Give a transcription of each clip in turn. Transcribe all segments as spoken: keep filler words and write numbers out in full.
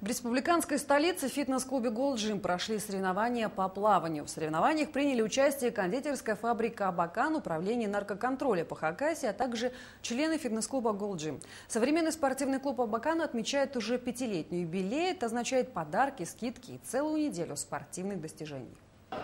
В республиканской столице в фитнес-клубе Gold Gym прошли соревнования по плаванию. В соревнованиях приняли участие кондитерская фабрика «Абакан», управление наркоконтроля по Хакасии, а также члены фитнес-клуба Gold Gym. Современный спортивный клуб «Абакан» отмечает уже пятилетний юбилей. Это означает подарки, скидки и целую неделю спортивных достижений.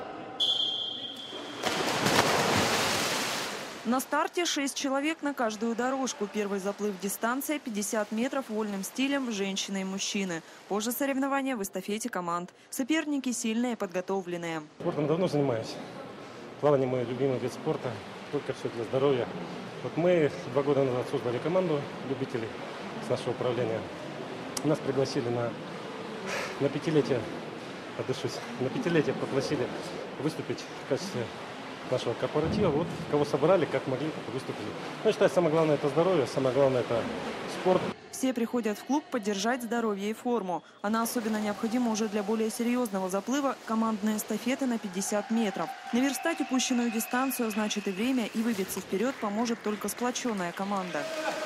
На старте шесть человек на каждую дорожку. Первый заплыв дистанция пятьдесят метров вольным стилем женщины и мужчины. Позже соревнования в эстафете команд. Соперники сильные и подготовленные. Спортом давно занимаюсь. Плавание мой любимый вид спорта. Только все для здоровья. Вот мы два года назад создали команду любителей с нашего управления. Нас пригласили на, на пятилетие, отдышусь, на пятилетие пригласили выступить в качестве нашего корпоратива. Вот кого собрали, как могли, так и выступили. Ну, я считаю, самое главное это здоровье, самое главное это спорт. Все приходят в клуб поддержать здоровье и форму. Она особенно необходима уже для более серьезного заплыва – командные эстафеты на пятьдесят метров. Наверстать упущенную дистанцию значит и время, и выбиться вперед поможет только сплоченная команда.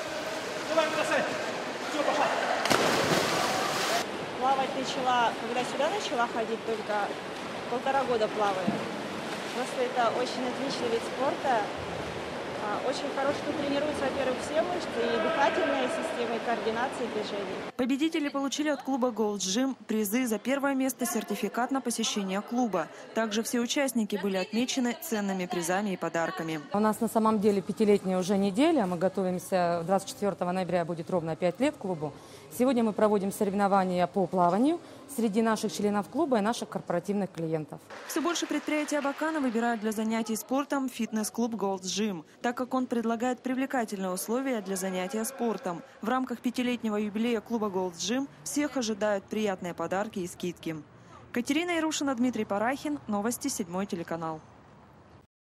Плавать начала, когда сюда начала ходить, только полтора года плаваю. Просто это очень отличный вид спорта. Очень хорошо тренируются, во-первых, все мышцы, и дыхательная система, и координация движений. Победители получили от клуба Gold Gym призы за первое место, сертификат на посещение клуба. Также все участники были отмечены ценными призами и подарками. У нас на самом деле пятилетняя уже неделя. Мы готовимся, двадцать четвёртого ноября будет ровно пять лет клубу. Сегодня мы проводим соревнования по плаванию среди наших членов клуба и наших корпоративных клиентов. Все больше предприятий Абакана выбирают для занятий спортом фитнес-клуб Gold Gym, так как он предлагает привлекательные условия для занятия спортом. В рамках пятилетнего юбилея клуба Gold Gym всех ожидают приятные подарки и скидки. Катерина Ярушина, Дмитрий Парахин. Новости, седьмой телеканал.